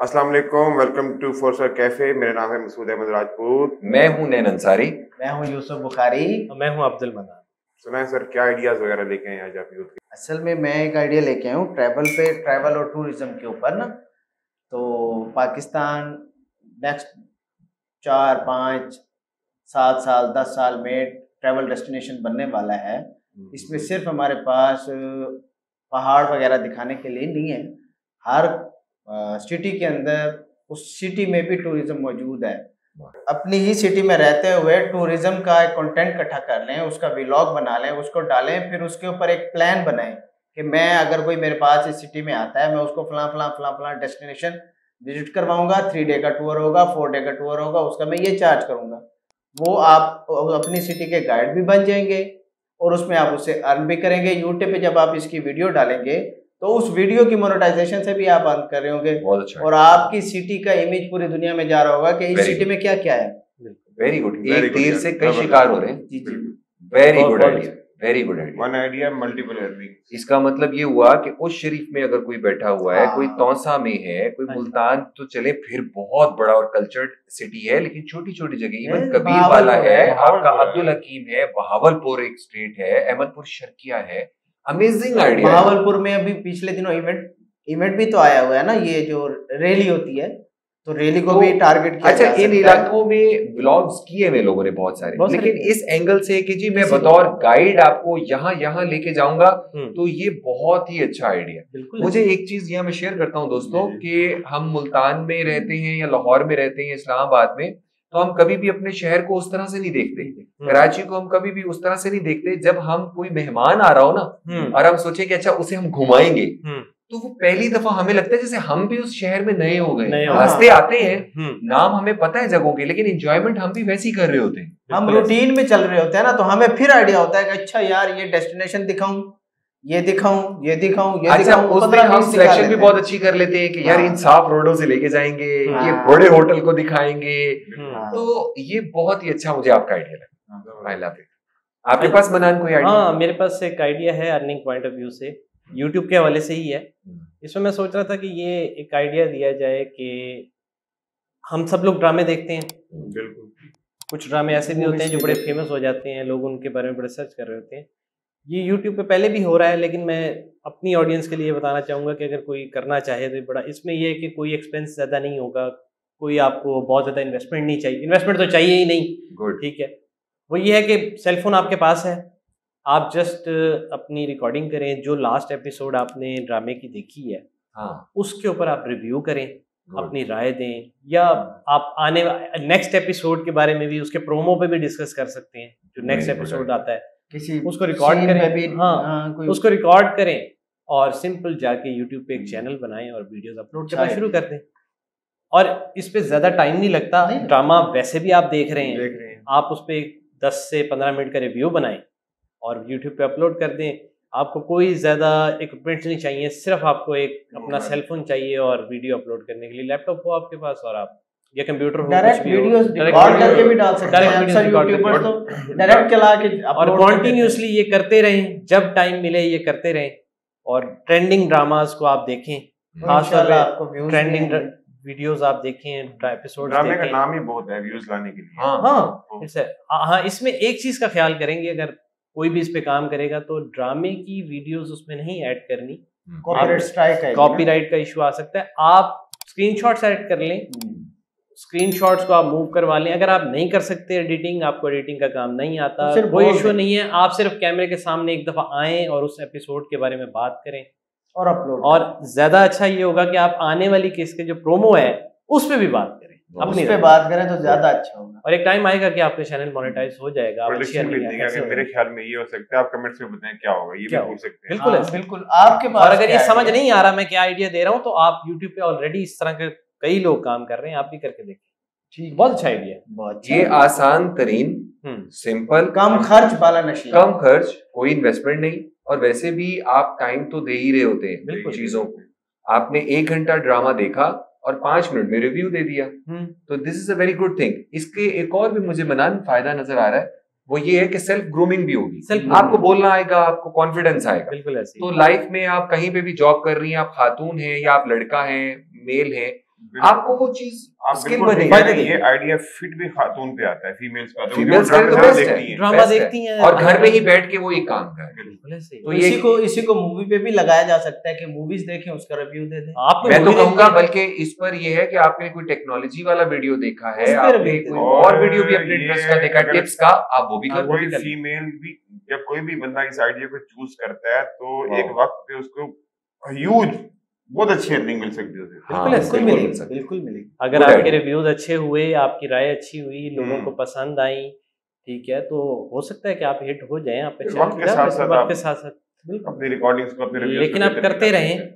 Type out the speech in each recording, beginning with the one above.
अस्सलाम वालेकुम, welcome to four star cafe. मेरा नाम है मसूद अहमद राजपूत। मैं हूं नैन अंसारी। मैं हूं यूसुफ बुखारी। मैं हूं अब्दुल मनान। सुना है सर, क्या आइडियाज वगैरह लेके आए आज आप यूथ के? असल में मैं एक आइडिया लेके आया हूँ ट्रैवल और टूरिज्म के ऊपर ना। तो पाकिस्तान नेक्स्ट 4, 5, 7 साल 10 साल में ट्रैवल डेस्टिनेशन बनने वाला है। इसमें सिर्फ हमारे पास पहाड़ वगैरह दिखाने के लिए नहीं है, हर सिटी के अंदर उस सिटी में भी टूरिज्म मौजूद है। अपनी ही सिटी में रहते हुए टूरिज्म का एक कंटेंट इकट्ठा कर लें, उसका व्लॉग बना लें, उसको डालें, फिर उसके ऊपर एक प्लान बनाएं कि मैं अगर कोई मेरे पास इस सिटी में आता है, मैं उसको फलां डेस्टिनेशन विजिट करवाऊंगा। 3 डे का टूर होगा, 4 डे का टूर होगा, उसका मैं ये चार्ज करूंगा। वो आप अपनी सिटी के गाइड भी बन जाएंगे और उसमें आप उससे अर्न भी करेंगे। यूट्यूब पे जब आप इसकी वीडियो डालेंगे तो उस वीडियो की मोनेटाइजेशन से भी आप अर्न कर रहे होंगे। अच्छा। और आपकी सिटी का इमेज पूरी दुनिया में जा रहा होगा कि इस सिटी में क्या क्या है। Very good. एक तीर से कई शिकार हो रहे हैं। जी जी, very good idea, very good idea. One idea multiple earning. इसका मतलब ये हुआ कि उस शरीफ में अगर कोई बैठा हुआ है, कोई तौसा में है, कोई मुल्तान, तो चले फिर बहुत बड़ा और कल्चर्ड सिटी है, लेकिन छोटी छोटी जगह, इवन कबीर वाला है, आपका अब्दुल हकीम है, बहावलपुर एक स्टेट है, अहमदपुर शर्किया है। Amazing idea. बहावलपुर में अभी पिछले दिनों इवेंट भी तो आया हुआ है ना, ये जो रैली होती है, तो रैली को भी टारगेट किया। अच्छा, इन इलाकों में व्लॉग्स किए हुए लोगों ने बहुत सारे, लेकिन इस एंगल से कि जी मैं बतौर गाइड आपको यहाँ लेके जाऊंगा, तो ये बहुत ही अच्छा आइडिया। मुझे एक चीज यहाँ मैं शेयर करता हूँ दोस्तों, कि हम मुल्तान में रहते हैं या लाहौर में रहते हैं, इस्लामाबाद में, तो हम कभी भी अपने शहर को उस तरह से नहीं देखते। कराची को हम कभी भी उस तरह से नहीं देखते। जब हम कोई मेहमान आ रहा हो ना, और हम सोचे कि अच्छा उसे हम घुमाएंगे, तो वो पहली दफा हमें लगता है जैसे हम भी उस शहर में नए हो गए। रास्ते आते हैं, नाम हमें पता है जगहों के, लेकिन एंजॉयमेंट हम भी वैसी कर रहे होते हैं। हम रूटीन में चल रहे होते हैं ना, तो हमें फिर आइडिया होता है कि अच्छा यार ये डेस्टिनेशन दिखाऊं, ये दिखाऊं, ये दिखाऊं, ये अच्छा, उस दिन हम सिलेक्शन भी बहुत अच्छी कर लेते हैं कि यार इन साफ रोडों से लेके जाएंगे, ये बड़े होटल को दिखाएंगे। तो ये बहुत ही अच्छा मुझे आपका आइडिया लगा। I love it. आपके पास मनान कोई आइडिया? हाँ, मेरे पास एक आइडिया है अर्निंग पॉइंट ऑफ व्यू से, यूट्यूब के हवाले से ही है। इसमें मैं सोच रहा था कि ये एक आइडिया दिया जाए कि हम सब लोग ड्रामे देखते हैं। बिल्कुल। कुछ ड्रामे ऐसे भी होते हैं जो बड़े फेमस हो जाते हैं, लोग उनके बारे में बड़े सर्च कर रहे होते हैं। ये यूट्यूब पे पहले भी हो रहा है, लेकिन मैं अपनी ऑडियंस के लिए बताना चाहूँगा कि अगर कोई करना चाहे तो बड़ा, इसमें यह है कि कोई एक्सपेंस ज़्यादा नहीं होगा, कोई आपको बहुत ज़्यादा इन्वेस्टमेंट नहीं चाहिए। इन्वेस्टमेंट तो चाहिए ही नहीं, ठीक है। वो ये है कि सेलफोन आपके पास है, आप जस्ट अपनी रिकॉर्डिंग करें, जो लास्ट एपिसोड आपने ड्रामे की देखी है, उसके ऊपर आप रिव्यू करें, अपनी राय दें, या आप आने नेक्स्ट एपिसोड के बारे में भी, उसके प्रोमो पे भी डिस्कस कर सकते हैं। जो नेक्स्ट एपिसोड आता है किसी उसको रिकॉर्ड करें, उसको रिकॉर्ड करें और सिंपल जाके यूट्यूब पे एक चैनल बनाएं और वीडियोस अपलोड करना शुरू कर दें। और इस पे ज्यादा टाइम नहीं लगता। ड्रामा वैसे भी आप देख रहे हैं, आप उस पे 10 से 15 मिनट का रिव्यू बनाएं और यूट्यूब पे अपलोड कर दें। आपको कोई ज्यादा इक्विपमेंट्स नहीं चाहिए, सिर्फ आपको एक अपना सेलफोन चाहिए और वीडियो अपलोड करने के लिए लैपटॉप हो आपके पास, और आप या कंप्यूटर हो, डायरेक्ट वीडियोस रिकॉर्ड करके भी डाल सकते हैं। अक्सर यूट्यूबर्स तो डायरेक्ट चला के और कंटिन्यूअसली ये करते रहें, जब टाइम मिले ये करते रहें। और ट्रेंडिंग ड्रामास को आप देखें, खासतौर पे ट्रेंडिंग वीडियोस आप देखें, एपिसोड्स देखें। ड्रामे का नाम ही बहुत है व्यूज लाने के लिए। हाँ, इसमें एक चीज का ख्याल करेंगे, अगर कोई भी इस पे काम करेगा तो ड्रामे की वीडियोस उसमें नहीं ऐड करनी, कॉपीराइट का इशू आ सकता है। आप स्क्रीनशॉट्स ऐड कर लें, स्क्रीनशॉट्स को आप मूव करवा लें। अगर आप नहीं कर सकते एडिटिंग, आपको एडिटिंग का काम नहीं आता, कोई इशू नहीं है। आप सिर्फ कैमरे के सामने एक दफा आएं और उस एपिसोड के बारे में बात करें और अपलोड। और ज्यादा अच्छा ये होगा कि आप आने वाली केस के जो प्रोमो है उस पे भी बात करें, अपनी पे बात करें तो ज्यादा अच्छा होगा। और एक टाइम आएगा कि आपका चैनल मोनेटाइज हो जाएगा। मेरे ख्याल में ये हो सकता है, आप कमेंट्स में बताएं क्या होगा, ये भी पूछ सकते हैं। बिल्कुल आपके पास। और अगर ये समझ नहीं आ रहा मैं क्या आइडिया दे रहा हूँ, तो आप यूट्यूब पे ऑलरेडी इस तरह के कई लोग काम कर रहे हैं, आप भी करके देखें। बहुत अच्छा आइडिया। ये आसान तरीन, सिंपल, कम खर्च वाला नशीला, कम खर्च, कोई इन्वेस्टमेंट नहीं। और वैसे भी आप टाइम तो दे ही रहे होते हैं चीजों को। आपने 1 घंटा ड्रामा देखा और 5 मिनट में रिव्यू दे दिया, तो this is a very good thing. इसके एक और भी मुझे मनान फायदा नजर आ रहा है, वो ये है कि सेल्फ ग्रूमिंग भी होगी। आपको बोलना आएगा, आपको कॉन्फिडेंस आएगा। बिल्कुल ऐसे। तो लाइफ में आप कहीं पे भी जॉब कर रही हैं, आप खातून हैं या आप लड़का हैं, मेल हैं, आपको वो चीज स्किल बनेगी। ये आइडिया फिट भी खातून पे आता है, फीमेल्स पे आता है, फीमेल्स के तो बेस्ट है, ड्रामा देखती हैं और घर में ही बैठ के वो ये काम कर रहे हैं। तो इसी को मूवी पे भी लगाया जा सकता है कि मूवीज देखें, उसका रिव्यू दे दें। मैं तो कहूंगा बल्कि इस पर ये है कि आपने कोई टेक्नोलॉजी वाला वीडियो देखा है, आपने कोई और वीडियो भी अपने इंटरेस्ट का देखा, टिप्स का, आप वो भी कर। कोई फीमेल भी जब कोई भी बंदा इस आइडिया को चूज करता है तो एक वक्त पे उसको ह्यूज बहुत अच्छी अर्निंग मिल सकती है। बिल्कुल मिलेगी। अगर आपके रिव्यूज अच्छे हुए, आपकी राय अच्छी हुई, लोगों को पसंद आई, ठीक है, तो हो सकता है कि आप हिट हो जाएं। आप वक्त के साथ अपनी रिकॉर्डिंग्स को अपने रिव्यूज, लेकिन आप करते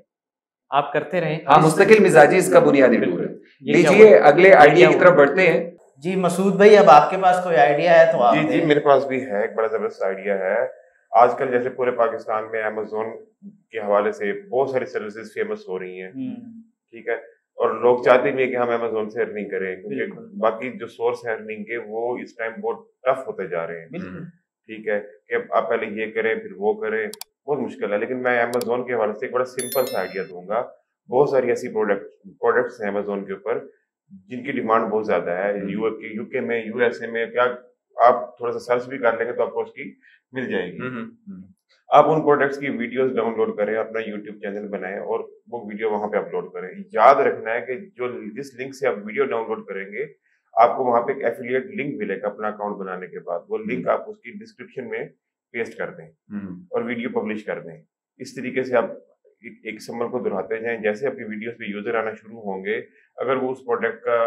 रहें। हाँ, मुस्तकिल मिजाजी इसका बुनियादी टूल है। लीजिए अगले आइडिया की तरफ बढ़ते हैं। जी मसूद भाई, अब आपके पास कोई आइडिया है तो आप। जी मेरे पास भी है, एक बड़ा जबरदस्त आइडिया है। आजकल जैसे पूरे पाकिस्तान में अमेज़न के हवाले से बहुत सारी सर्विसेज फेमस हो रही हैं, ठीक है, और लोग चाहते भी हैं कि हम अमेज़न से अर्निंग करें, क्योंकि बाकी जो सोर्स है अर्निंग के वो इस टाइम बहुत टफ होते जा रहे हैं, ठीक है, कि आप पहले ये करें फिर वो करें, बहुत मुश्किल है। लेकिन मैं अमेज़न के हवाले से एक बड़ा सिंपल सा आइडिया दूंगा। बहुत सारी ऐसी प्रोडक्ट्स हैं अमेज़न के ऊपर जिनकी डिमांड बहुत ज्यादा है, यूके में, यूएसए में, क्या आप थोड़ा सा सर्च भी कर लेंगे तो आपको उसकी मिल जाएगी। आप उन प्रोडक्ट्स की वीडियोस डाउनलोड करें, अपना यूट्यूब चैनल बनाएं और वो वीडियो वहां पे अपलोड करें। याद रखना है कि जिस लिंक से आप वीडियो डाउनलोड करेंगे आपको वहां पे एक एफिलिएट लिंक मिलेगा अपना अकाउंट बनाने के बाद। वो लिंक आप उसकी डिस्क्रिप्शन में पेस्ट कर दें और वीडियो पब्लिश कर दें। इस तरीके से आप एक समर को दोहराते जाएं। जैसे आपकी वीडियोस पे यूजर आना शुरू होंगे, अगर वो उस प्रोडक्ट का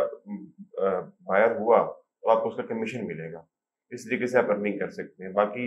बायर हुआ तो आपको उसका कमीशन मिलेगा। इस तरीके से आप अर्निंग कर सकते हैं। बाकी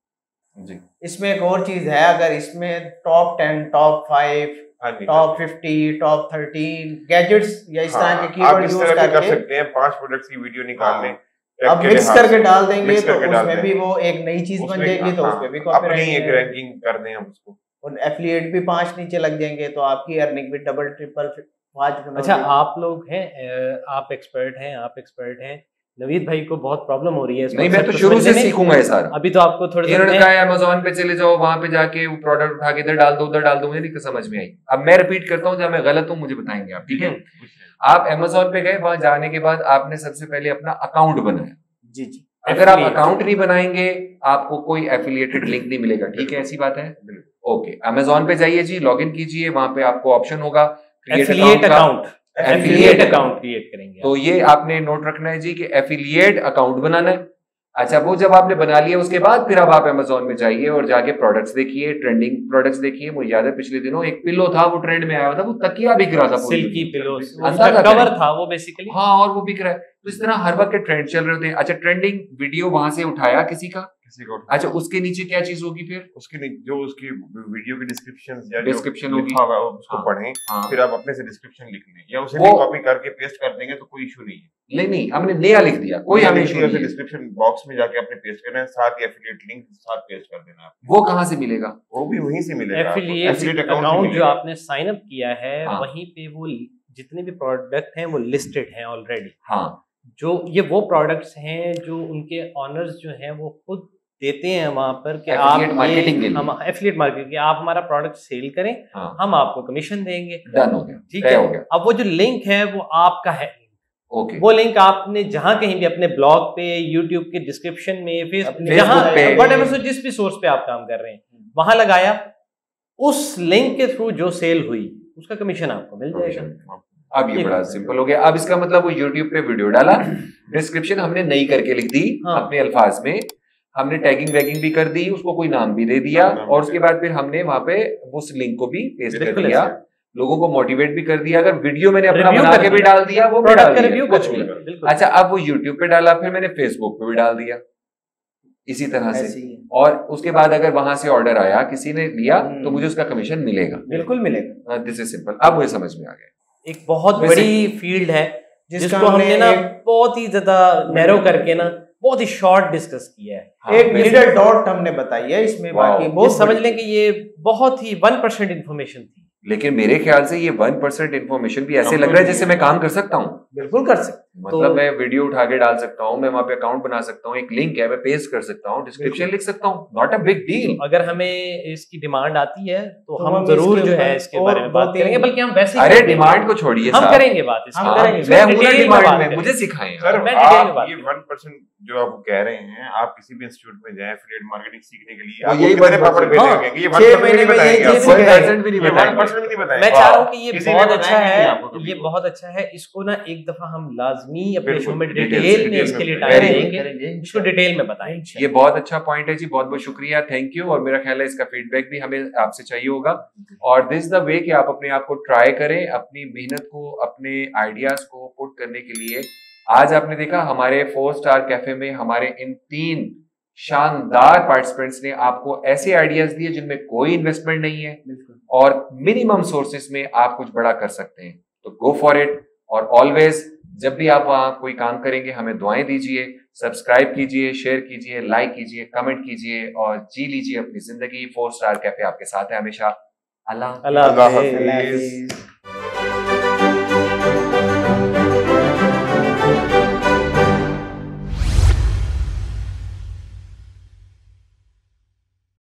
जी इसमें एक और चीज है, अगर इसमें top 10, top 5, top 50, top 13 gadgets या इस तरह के कीवर्ड यूज कर सकते हैं। 5 प्रोडक्ट्स की वीडियो निकाल लें, अब मिक्स करके डाल देंगे तो उसमें भी वो एक नई चीज बन जाएगी, तो उसमें भी अपनी एक रैंकिंग कर दें हम उसको, और एफिलिएट भी 5 नीचे लग जाएंगे तो आपकी अर्निंग भी डबल ट्रिपल 5 गुना। अच्छा, आप लोग हैं, आप एक्सपर्ट हैं। नवीद भाई को बहुत प्रॉब्लम हो रही है। नहीं, मैं तो शुरू से सीखूंगा ये सारा। अभी तो आपको थोड़ा इन्होंने कहा है अमेज़न पे चले जाओ, वहां पे जाके वो प्रोडक्ट उठा के इधर डाल दो, उधर डाल दो, मुझे नहीं समझ में आई। अब मैं रिपीट करता हूँ, जब मैं गलत हूँ मुझे बताएंगे आप, ठीक है। आप अमेज़न पे गए, वहां जाने के बाद आपने सबसे पहले अपना अकाउंट बनाया। जी। अगर आप अकाउंट नहीं बनाएंगे आपको कोई एफिलिएटेड लिंक नहीं मिलेगा, ठीक है, ऐसी बात है। ओके, अमेज़न पे जाइए जी, लॉगिन कीजिए, वहां पे आपको ऑप्शन होगा एफिलिएट अकाउंट क्रिएट करेंगे। तो ये आपने नोट रखना है जी कि एफिलिएट अकाउंट बनाना है। अच्छा, वो जब आपने बना लिया उसके बाद फिर अब आप अमेज़न में जाइए और जाके प्रोडक्ट्स देखिए, ट्रेंडिंग प्रोडक्ट्स देखिए। मुझे याद है पिछले दिनों एक पिलो था, वो ट्रेंड में आया था, वो तकिया बिक रहा था, सिल्की पिलो, कवर था वो बेसिकली। हाँ, और वो बिक रहा है। तो इस तरह हर वक्त के ट्रेंड चल रहे होते हैं। अच्छा, ट्रेंडिंग वीडियो वहां से उठाया किसी का, अच्छा, उसके नीचे क्या चीज होगी फिर? उसकी जो उसकी वीडियो की डिस्क्रिप्शन होगी, उसको पढ़ें, फिर आप अपने से डिस्क्रिप्शन लिख लें या उसे भी कॉपी करके पेस्ट कर देंगे तो कोई इशू नहीं है। नहीं, हमने नया लिख दिया, कोई हमें इशू नहीं है। डिस्क्रिप्शन बॉक्स में जाके अपने पेस्ट करना है, साथ ही एफिलिएट लिंक साथ पेस्ट कर देना है। वो कहां से मिलेगा? वो भी वहीं से मिलेगा। एफिलिएट अकाउंट जो आपने साइन अप किया है, वहीं पे वो जितने भी प्रोडक्ट हैं वो लिस्टेड हैं ऑलरेडी। हाँ, जो ये वो प्रोडक्ट्स हैं जो उनके ऑनर्स जो हैं वो खुद देते हैं वहां पर कि आप हम एफिलिएट मार्केटिंग कि आप हमारा प्रोडक्ट सेल करें, हम आपको कमीशन देंगे। डन हो गया, ठीक है, हो गया। अब वो जो लिंक है वो आपका है। ओके, वो लिंक आपने जहां कहीं भी अपने ब्लॉग पे, यूट्यूब के डिस्क्रिप्शन में, फेसबुक, जिस भी सोर्स पे आप काम कर रहे हैं वहां लगाया, उस लिंक के थ्रू जो सेल हुई उसका कमीशन आपको मिल जाएगा। अब ये बड़ा सिंपल हो गया। अब इसका मतलब वो यूट्यूब पे वीडियो डाला, डिस्क्रिप्शन हमने नई करके लिख दी अपने अल्फाज में, हमने टैगिंग वैगिंग भी कर दी, उसको कोई नाम भी दे दिया, और उसके बाद फिर हमने वहां पे उस लिंक को भी पेस्ट कर दिया, लोगों को मोटिवेट भी कर दिया। अगर वीडियो मैंने अपना बना के भी डाल दिया, वो प्रोडक्ट का रिव्यू कुछ भी। अच्छा, अब वो यूट्यूब पे डाला, फिर मैंने फेसबुक पे भी डाल दिया इसी तरह से, और उसके बाद अगर वहां से ऑर्डर आया, किसी ने लिया, तो मुझे उसका कमीशन मिलेगा। बिल्कुल मिलेगा। This is simple. अब मुझे समझ में आ गया। एक बहुत बड़ी फील्ड है जिसको हमने ना बहुत ही ज्यादा नैरो करके ना बहुत ही शॉर्ट डिस्कस किया है। एक नीडल डॉट हमने बताई है इसमें, बाकी बहुत समझ लें कि ये बहुत ही 1% इन्फॉर्मेशन थी। लेकिन मेरे ख्याल से ये 1% इन्फॉर्मेशन भी ऐसे लग रहा है जैसे मैं काम कर सकता हूँ। बिल्कुल कर सकते, मतलब मैं वीडियो उठा के डाल सकता हूँ, मैं वहाँ पे अकाउंट बना सकता हूँ, एक लिंक है मैं पेस्ट कर सकता हूँ, डिस्क्रिप्शन लिख सकता हूँ, नॉट अ बिग डील। अगर हमें इसकी डिमांड आती है तो हम जरूर जो है इसके बारे में बात करेंगे, बल्कि हम वैसे अरे डिमांड को छोड़िए, हम करेंगे बात इसकी, मुझे सिखाएं। आप ये 1% जो आप कह रहे हैं, आप किसी भी इंस्टीट्यूट में जाएं एफिलिएट मार्केटिंग सीखने के लिए, यही बड़े पापड़ बेचेंगे, ये 1% भी बताएंगे, 1% भी नहीं बताएंगे। मैं चाह रहा हूँ कि ये बहुत अच्छा है, ये बहुत अच्छा है। इसको ना एक दफा हम लाजमी अपने शो में डिटेल में इसके लिए टाइम देंगे, इसको डिटेल में बताएंगे। ये बहुत अच्छा पॉइंट है जी, बहुत बहुत शुक्रिया, थैंक यू। और मेरा ख्याल है इसका फीडबैक भी हमें आपसे चाहिए होगा। और दिस द वे कि आप अपने आप को ट्राई करें, अपनी मेहनत को, अपने आइडियाज को पुट करने के लिए। आज आपने देखा हमारे 4 स्टार कैफे में हमारे इन 3 शानदार पार्टिसिपेंट्स ने आपको ऐसे आइडियाज दिए जिनमें कोई इन्वेस्टमेंट नहीं है और मिनिमम सोर्सेस में आप कुछ बड़ा कर सकते हैं। तो गो फॉर इट। और ऑलवेज जब भी आप वहां कोई काम करेंगे हमें दुआएं दीजिए, सब्सक्राइब कीजिए, शेयर कीजिए, लाइक कीजिए, कमेंट कीजिए और जी लीजिए अपनी जिंदगी। 4 स्टार कैफे आपके साथ है हमेशा। अल्लाह हाफिज।